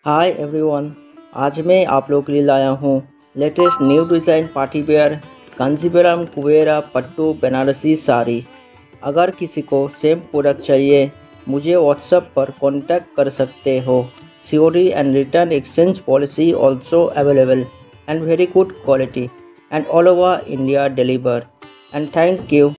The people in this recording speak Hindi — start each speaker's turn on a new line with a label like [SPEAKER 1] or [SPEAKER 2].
[SPEAKER 1] Hi everyone. आज मैं आप लोगों के लिए लाया हूँ latest new design party wear Kanjeevaram Kubera pattu Banarasi sari. अगर किसी को सेम प्रोडक्ट चाहिए मुझे व्हाट्सएप पर कांटेक्ट कर सकते हो। COD and return exchange policy also available and very good quality and all over India deliver and thank you.